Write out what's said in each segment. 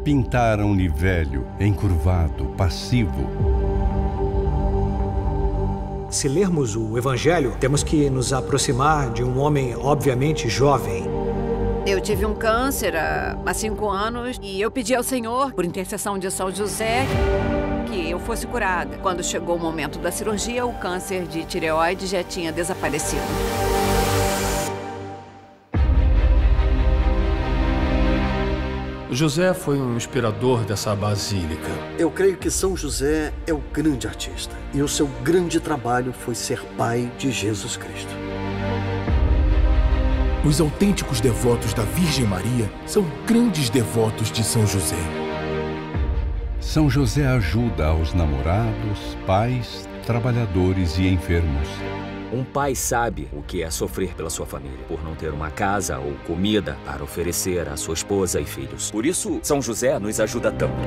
Pintaram-lhe velho, encurvado, passivo. Se lermos o Evangelho, temos que nos aproximar de um homem, obviamente, jovem. Eu tive um câncer há 5 anos e eu pedi ao Senhor, por intercessão de São José, que eu fosse curada. Quando chegou o momento da cirurgia, o câncer de tireoide já tinha desaparecido. José foi um inspirador dessa basílica. Eu creio que São José é o grande artista. E o seu grande trabalho foi ser pai de Jesus Cristo. Os autênticos devotos da Virgem Maria são grandes devotos de São José. São José ajuda aos namorados, pais, trabalhadores e enfermos. Um pai sabe o que é sofrer pela sua família, por não ter uma casa ou comida para oferecer à sua esposa e filhos. Por isso, São José nos ajuda tanto.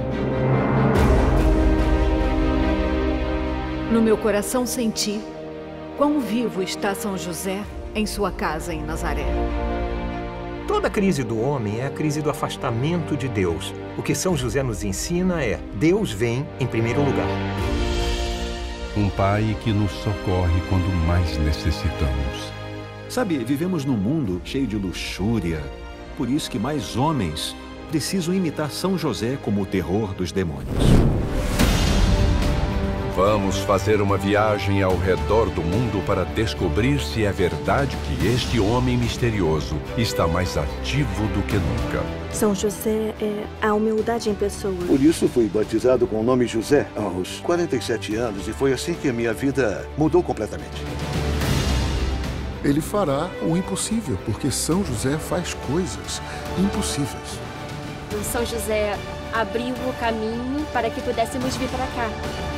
No meu coração senti quão vivo está São José em sua casa em Nazaré. Toda crise do homem é a crise do afastamento de Deus. O que São José nos ensina é: Deus vem em primeiro lugar. Um pai que nos socorre quando mais necessitamos. Sabe, vivemos num mundo cheio de luxúria. Por isso que mais homens precisam imitar São José como o terror dos demônios. Vamos fazer uma viagem ao redor do mundo para descobrir se é verdade que este homem misterioso está mais ativo do que nunca. São José é a humildade em pessoa. Por isso fui batizado com o nome José aos 47 anos e foi assim que a minha vida mudou completamente. Ele fará o impossível, porque São José faz coisas impossíveis. São José abriu o caminho para que pudéssemos vir para cá.